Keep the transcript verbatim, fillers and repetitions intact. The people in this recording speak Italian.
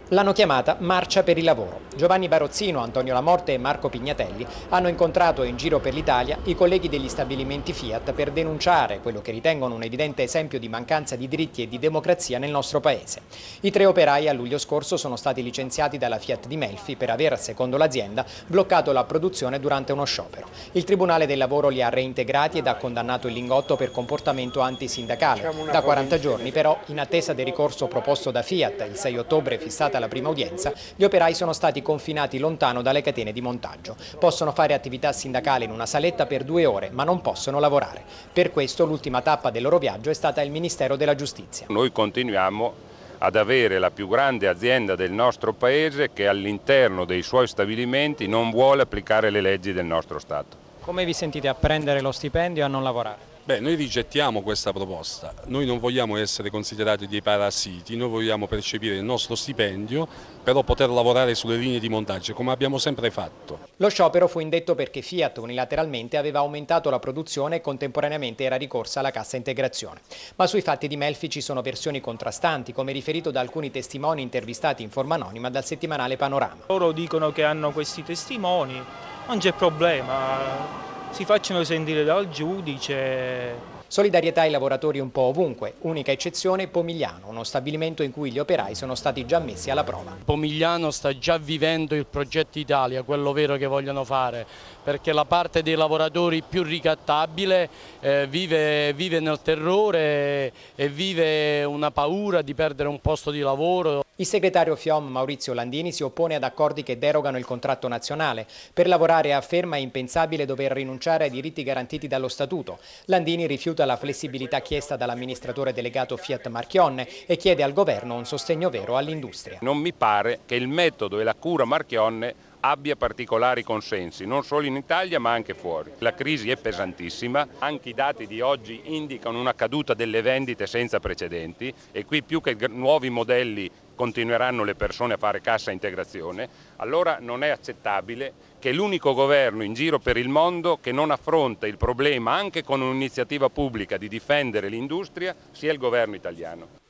L'hanno chiamata Marcia per il lavoro. Giovanni Barozzino, Antonio Lamorte e Marco Pignatelli hanno incontrato in giro per l'Italia i colleghi degli stabilimenti Fiat per denunciare quello che ritengono un evidente esempio di mancanza di diritti e di democrazia nel nostro paese. I tre operai a luglio scorso sono stati licenziati dalla Fiat di Melfi per aver, secondo l'azienda, bloccato la produzione durante uno sciopero. Il Tribunale del Lavoro li ha reintegrati ed ha condannato il Lingotto per comportamento antisindacale. Da quaranta giorni però, in attesa del ricorso proposto da Fiat, il sei ottobre fissata la prima udienza, gli operai sono stati confinati lontano dalle catene di montaggio. Possono fare attività sindacale in una saletta per due ore, ma non possono lavorare. Per questo l'ultima tappa del loro viaggio è stata il Ministero della Giustizia. Noi continuiamo ad avere la più grande azienda del nostro paese che all'interno dei suoi stabilimenti non vuole applicare le leggi del nostro Stato. Come vi sentite a prendere lo stipendio e a non lavorare? Beh, noi rigettiamo questa proposta, noi non vogliamo essere considerati dei parassiti, noi vogliamo percepire il nostro stipendio, però poter lavorare sulle linee di montaggio, come abbiamo sempre fatto. Lo sciopero fu indetto perché Fiat unilateralmente aveva aumentato la produzione e contemporaneamente era ricorsa alla cassa integrazione. Ma sui fatti di Melfi ci sono versioni contrastanti, come riferito da alcuni testimoni intervistati in forma anonima dal settimanale Panorama. Loro dicono che hanno questi testimoni, non c'è problema. Si facciano sentire dal giudice. Solidarietà ai lavoratori un po' ovunque, unica eccezione Pomigliano, uno stabilimento in cui gli operai sono stati già messi alla prova. Pomigliano sta già vivendo il progetto Italia, quello vero che vogliono fare, perché la parte dei lavoratori più ricattabile eh, vive, vive nel terrore e vive una paura di perdere un posto di lavoro. Il segretario F I O M Maurizio Landini si oppone ad accordi che derogano il contratto nazionale. Per lavorare, afferma, è impensabile dover rinunciare ai diritti garantiti dallo Statuto. Landini rifiuta la flessibilità chiesta dall'amministratore delegato Fiat Marchionne e chiede al governo un sostegno vero all'industria. Non mi pare che il metodo e la cura Marchionne abbia particolari consensi, non solo in Italia ma anche fuori. La crisi è pesantissima, anche i dati di oggi indicano una caduta delle vendite senza precedenti e qui più che nuovi modelli continueranno le persone a fare cassa integrazione, allora non è accettabile che l'unico governo in giro per il mondo che non affronta il problema anche con un'iniziativa pubblica di difendere l'industria sia il governo italiano.